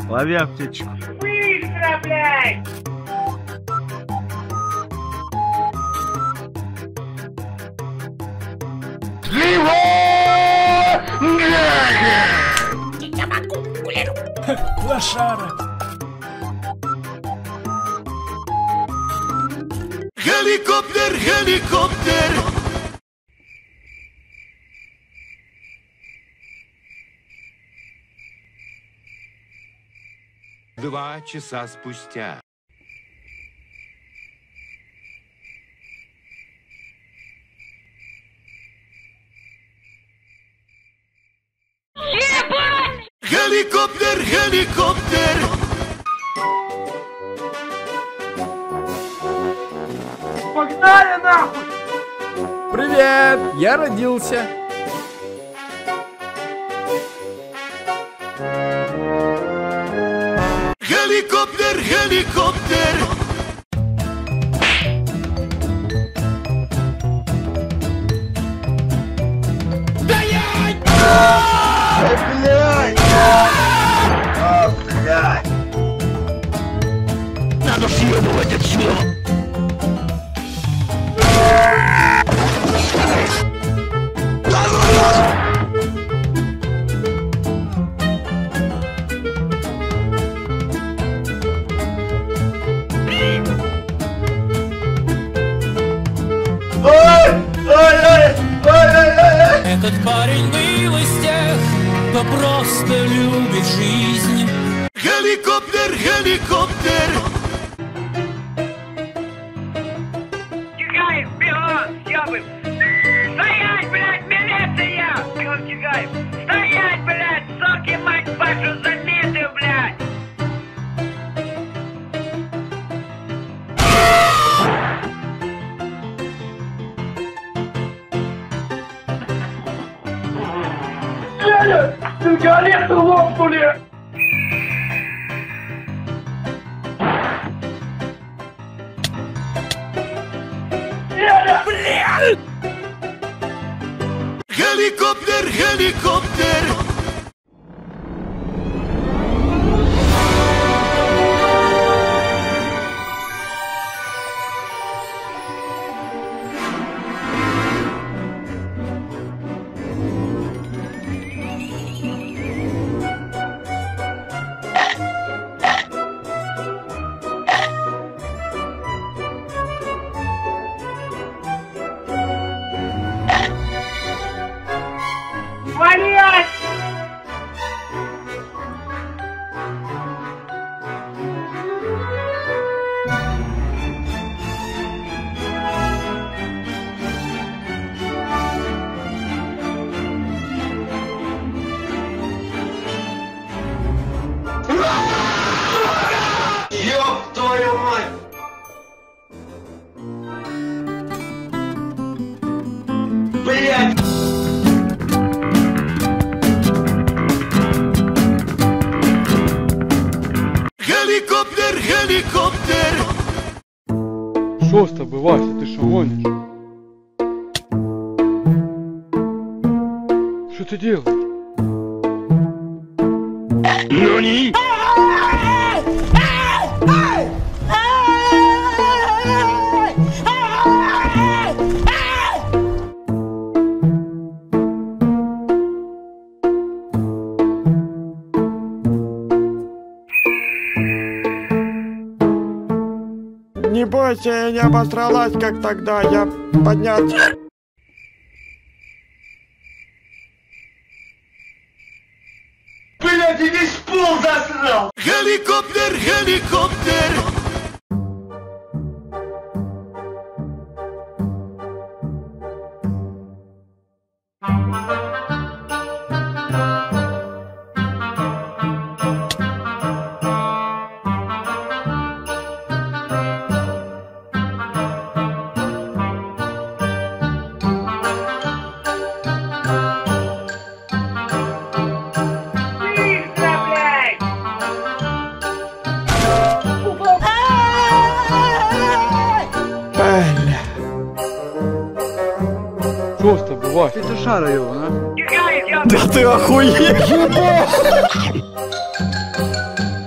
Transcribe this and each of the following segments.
Лови аптечку. Быстро, блядь! Лошара! Helikopter, helikopter! Два часа спустя. Helikopter, helikopter! Погнали нахуй! Привет! Я родился. Helikopter, helikopter! Надо съебывать отсюда! Этот парень был из тех, кто просто любит жизнь. Helikopter, helikopter! Тягаев, бегом, съебы! Стоять, блядь, милиция! Бегом, Тягаев! Стоять, блядь, суки, мать вашу, заметы, блядь! Дядя, сигареты лопнули! Helikopter, helikopter! Блядь! Ёб твою мать! Блядь! Helikopter, helikopter! Что с тобой, Вася, ты шо гонишь? Что ты делаешь? Нани? Не бойся, я не обосралась, как тогда. Я подняться. Блядь, и весь пол засрал! Helikopter, helikopter! Быстро, блядь! Что с тобой, Вася? Ты шара его, а? Тягаев, я... Да ты охуел!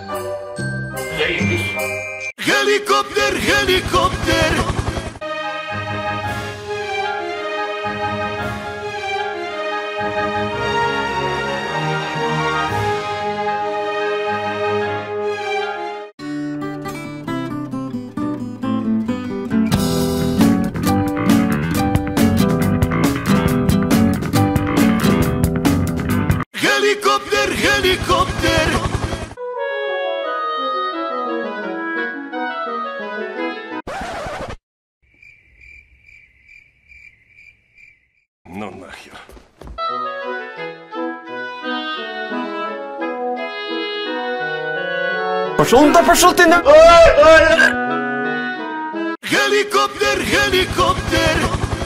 Геликоптер, геликоптер. Геликоптер, геликоптер. Ну нахер. Пошел ты на... Геликоптер, геликоптер.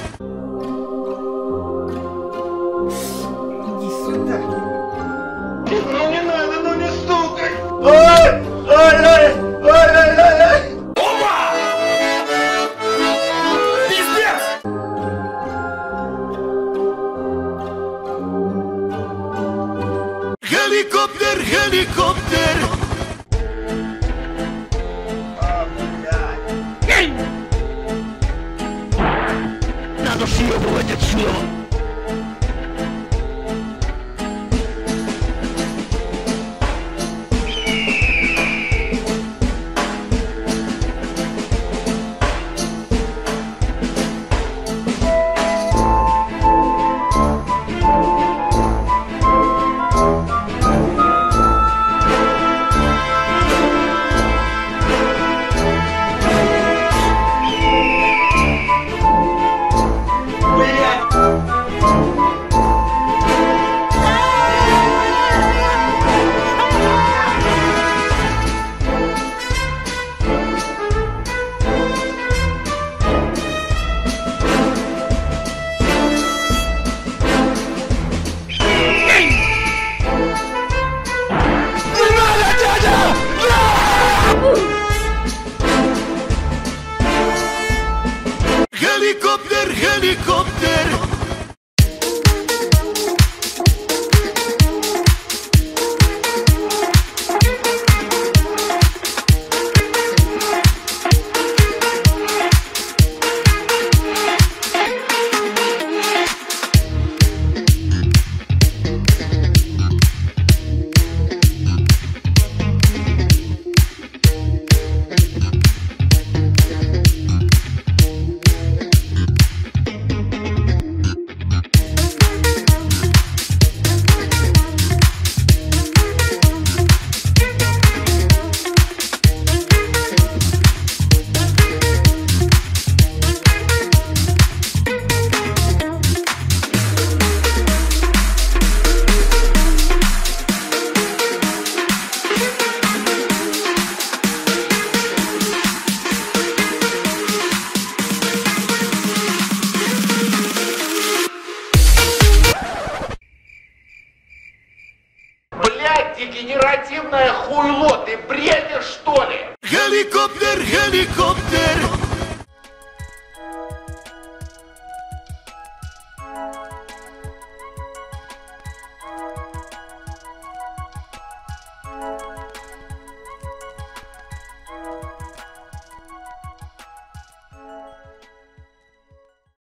Ну не надо, ну не стукай! Ой! Ой! Ой! Ой! Ой! Ой! Геликоптер, геликоптер. Надо съебывать отсюда. Геликоптер, геликоптер.